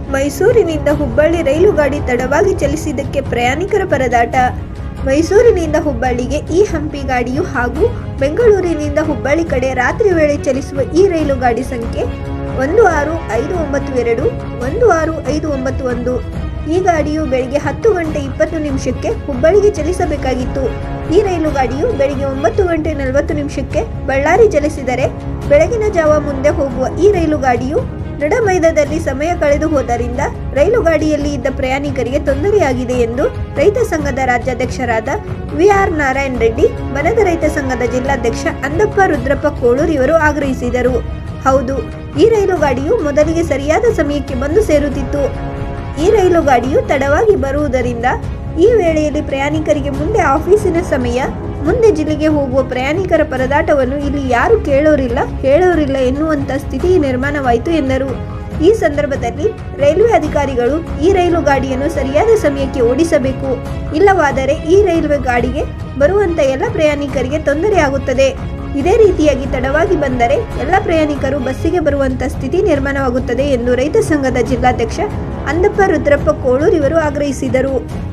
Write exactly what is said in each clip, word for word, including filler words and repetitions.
ಮೈಸೂರಿನಿಂದ ಹುಬ್ಬಳ್ಳಿ ರೈಲು ಗಾಡಿ ತಡವಾಗಿ ಚಲಿಸಿದ್ದಕ್ಕೆ ಪ್ರಯಾಣಿಕರ ಪರದಾಟ. ಮೈಸೂರಿನಿಂದ ಹುಬ್ಬಳ್ಳಿಗೆ ಈ ಹಂಪಿ ಗಾಡಿಯು ಹಾಗೂ ಬೆಂಗಳೂರಿನಿಂದ ಹುಬ್ಬಳ್ಳಿ ಕಡೆ ರಾತ್ರಿ ವೇಳೆ ಚಲಿಸುವ ಈ ರೈಲು ಗಾಡಿ ಸಂಖ್ಯೆ ಒಂದು ಆರು ಐದು ಒಂಬತ್ತು ಎರಡು ಒಂದು ಆರು ಐದು ಒಂಬತ್ತು ಒಂದು. ಈ ಗಾಡಿಯು ಬೆಳಿಗ್ಗೆ ಹತ್ತು ಗಂಟೆ ಇಪ್ಪತ್ತು ನಿಮಿಷಕ್ಕೆ ಹುಬ್ಬಳ್ಳಿಗೆ ಚಲಿಸಬೇಕಾಗಿತ್ತು. ಈ ರೈಲು ಗಾಡಿಯು ಬೆಳಿಗ್ಗೆ ಒಂಬತ್ತು ಗಂಟೆ ನಲವತ್ತು ನಿಮಿಷಕ್ಕೆ ಬಳ್ಳಾರಿ ಚಲಿಸಿದರೆ ಬೆಳಗಿನ ಜಾವ ಮುಂದೆ ಹೋಗುವ ಈ ರೈಲು ಗಾಡಿಯು ನಡಮೈದದಲ್ಲಿ ಸಮಯ ಕಳೆದು ಹೋದರಿಂದ ರೈಲು ಗಾಡಿಯಲ್ಲಿ ಇದ್ದ ಪ್ರಯಾಣಿಕರಿಗೆ ತೊಂದರೆಯಾಗಿದೆ ಎಂದು ರೈತ ಸಂಘದ ರಾಜ್ಯಾಧ್ಯಕ್ಷರಾದ ವಿ ಆರ್ ನಾರಾಯಣ ರೆಡ್ಡಿ, ಬನದ ರೈತ ಸಂಘದ ಜಿಲ್ಲಾಧ್ಯಕ್ಷ ಅಂದಪ್ಪ ರುದ್ರಪ್ಪ ಕೋಳೂರ್ ಇವರು ಆಗ್ರಹಿಸಿದರು. ಹೌದು, ಈ ರೈಲು ಗಾಡಿಯು ಮೊದಲಿಗೆ ಸರಿಯಾದ ಸಮಯಕ್ಕೆ ಬಂದು ಸೇರುತ್ತಿತ್ತು. ಈ ರೈಲು ಗಾಡಿಯು ತಡವಾಗಿ ಬರುವುದರಿಂದ ಈ ವೇಳೆಯಲ್ಲಿ ಪ್ರಯಾಣಿಕರಿಗೆ ಮುಂದೆ ಆಫೀಸಿನ ಸಮಯ, ಮುಂದೆ ಜಿಲ್ಲೆಗೆ ಹೋಗುವ ಪ್ರಯಾಣಿಕರ ಪರದಾಟವನ್ನು ಇಲ್ಲಿ ಯಾರು ಕೇಳೋರಿಲ್ಲ ಹೇಳೋರಿಲ್ಲ ಎನ್ನುವಂತ ಸ್ಥಿತಿ ನಿರ್ಮಾಣವಾಯಿತು ಎಂದರು. ಈ ಸಂದರ್ಭದಲ್ಲಿ ರೈಲ್ವೆ ಅಧಿಕಾರಿಗಳು ಈ ರೈಲು ಗಾಡಿಯನ್ನು ಸರಿಯಾದ ಸಮಯಕ್ಕೆ ಓಡಿಸಬೇಕು. ಇಲ್ಲವಾದರೆ ಈ ರೈಲ್ವೆ ಗಾಡಿಗೆ ಬರುವಂತ ಎಲ್ಲ ಪ್ರಯಾಣಿಕರಿಗೆ ತೊಂದರೆಯಾಗುತ್ತದೆ. ಇದೇ ರೀತಿಯಾಗಿ ತಡವಾಗಿ ಬಂದರೆ ಎಲ್ಲ ಪ್ರಯಾಣಿಕರು ಬಸ್ಸಿಗೆ ಬರುವಂತ ಸ್ಥಿತಿ ನಿರ್ಮಾಣವಾಗುತ್ತದೆ ಎಂದು ರೈತ ಸಂಘದ ಜಿಲ್ಲಾಧ್ಯಕ್ಷ ಅಂದಪ್ಪ ರುದ್ರಪ್ಪ ಕೋಳೂರ್ ಇವರು ಆಗ್ರಹಿಸಿದರು.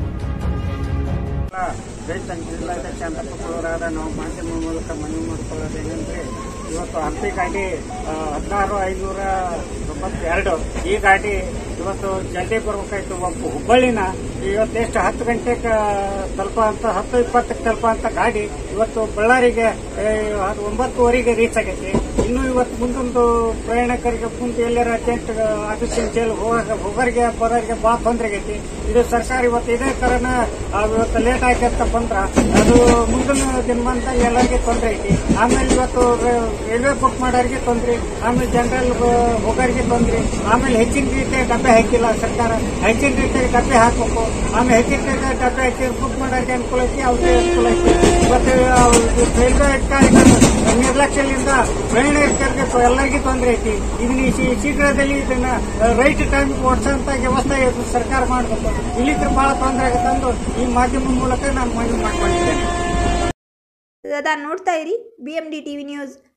ರೈತ ಜಿಲ್ಲಾಧ್ಯಕ್ಷ ಅಂದಪ್ಪ ಕೋಳೂರಾದ ನಾವು ಮಾಧ್ಯಮ ಮೂಲಕ ಮನವಿ ಮಾಡಿಕೊಳ್ಳೋದೇನೆಂದರೆ, ಇವತ್ತು ಹಂಪಿ ಗಾಡಿ ಹದಿನಾರು ಐನೂರ ತೊಂಬತ್ತೆರಡು ಈ ಗಾಡಿ ಇವತ್ತು ಜಲ್ದಿ ಬರ್ಬೇಕಾಯ್ತು. ಒಬ್ಬ ಹುಬ್ಬಳ್ಳಿನ ಇವತ್ತು ಎಷ್ಟು ಹತ್ತು ಗಂಟೆಗೆ ತಲುಪ ಅಂತ ಹತ್ತು ಇಪ್ಪತ್ತಕ್ಕೆ ತಲುಪ ಅಂತ ಗಾಡಿ ಇವತ್ತು ಬಳ್ಳಾರಿಗೆ ಒಂಬತ್ತುವರೆಗೆ ರೀಚ್ ಆಗೈತಿ. ಇನ್ನು ಇವತ್ತು ಮುಂದೊಂದು ಪ್ರಯಾಣಿಕರಿಗೆ ಮುಂದೆ ಎಲ್ಲರ ಅರ್ಜೆಂಟ್ ಆಫೀಸಿನ ಜೈಲ್ ಹೋಗೋರಿಗೆ ಬರೋರಿಗೆ ಭಾಳ ತೊಂದರೆ ಆಗೈತಿ. ಇದು ಸರ್ಕಾರ ಇವತ್ತು ಇದೇ ಕಾರಣ ಇವತ್ತು ಲೇಟ್ ಆಯ್ತು ಅಂತ ಬಂದ್ರ ಅದು ಮುಂದಿನ ದಿನಮಾನ ಎಲ್ಲರಿಗೆ ತೊಂದರೆ ಐತಿ. ಆಮೇಲೆ ಇವತ್ತು ರೈಲ್ವೆ ಬುಕ್ ಮಾಡೋರಿಗೆ ತೊಂದರೆ, ಆಮೇಲೆ ಜನರಲ್ ಹೋಗೋರಿಗೆ ತೊಂದರೆ, ಆಮೇಲೆ ಹೆಚ್ಚಿನ ರೀತಿಯ ಡಬ್ಬೆ ಹಾಕಿಲ್ಲ ಸರ್ಕಾರ, ಹೆಚ್ಚಿನ ರೀತಿಯ ಡಬ್ಬೆ ಹಾಕಬೇಕು. ಆಮೇಲೆ ಹೆಚ್ಚಿನ ರೀತಿಯ ಡಬ್ಬೆ ಹಾಕಿ ಬುಕ್ ಮಾಡೋರಿಗೆ ಅನುಕೂಲ ಐತಿ, ಅವ್ರಿಗೆ ಅನುಕೂಲ ಐತಿ. ಇವತ್ತು ರೈಲ್ವೆ ಅಧಿಕಾರಿಗಳು ನಿರ್ಲಕ್ಷ್ಯದಿಂದ ಪ್ರಯಾಣಿಕರಿಗೆ ಎಲ್ಲರಿಗೂ ತೊಂದರೆ ಐತಿ. ಇದನ್ನ ಶೀಘ್ರದಲ್ಲಿ ಇದನ್ನ ರೈಟ್ ಟೈಮ್ ಓಡಿಸೋಂತ ವ್ಯವಸ್ಥೆ ಸರ್ಕಾರ ಮಾಡಬೇಕು. ಇಲ್ಲಿದ್ರೆ ಬಹಳ ತೊಂದರೆ ಆಗುತ್ತೆ ಅಂದು ಈ ಮಾಧ್ಯಮ ಮೂಲಕ ನಾನು ಮನವಿ ಮಾಡ್ಕೊಂಡಿದ್ದೇನೆ. ನೋಡ್ತಾ ಇರಿ B M D TV news.